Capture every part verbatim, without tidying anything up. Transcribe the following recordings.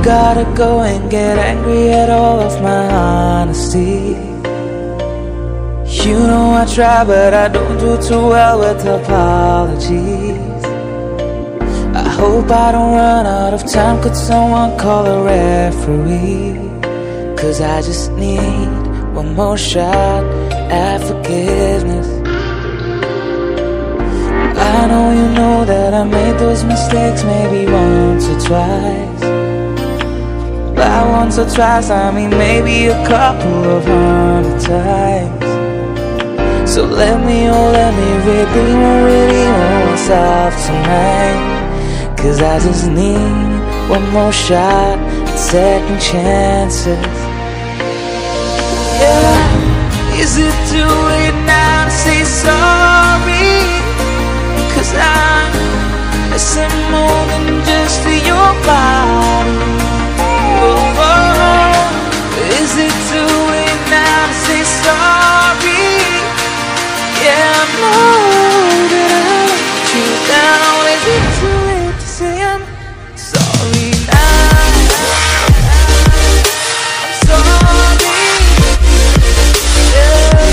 gotta go and get angry at all of my honesty. You know I try, but I don't do too well with apologies. I hope I don't run out of time. Could someone call a referee? Cause I just need one more shot at forgiveness. I know you know that I made those mistakes maybe once or twice. By once or twice I mean maybe a couple of hundred times. So let me, oh let me redeem or redeem myself tonight. Cause I just need one more shot at second chances. Yeah, is it too late now to say sorry? Cause I'm missing more than just your body. Oh, oh. Is it too late now to say sorry? Yeah, I know that I let you down. Is it too late to say I'm sorry now? I'm sorry. Yeah.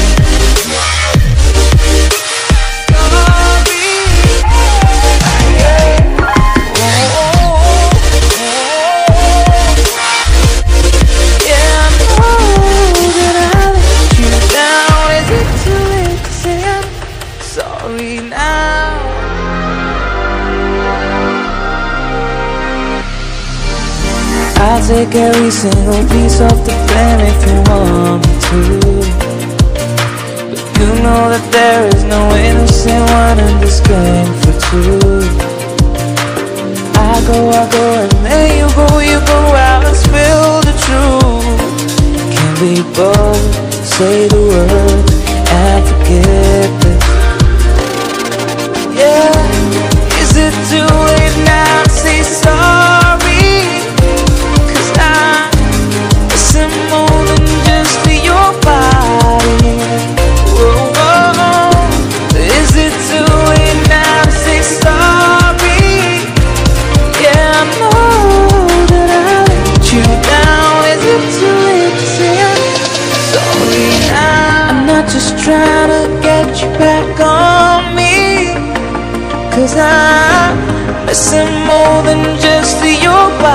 I'll take every single piece of the blame if you want me to. But you know that there is no innocent one in this game for two. I go, I go, and then you go, you go out and spill the truth. Can we both say the word and forget this? Yeah, is it too late now to say sorry? More than just your body. Whoa, whoa. Is it too late now to say sorry? Yeah, I know that I let you down. Is it too late to say I'm sorry now? I'm not just trying to get you back on me. Cause I'm missing more than just your body.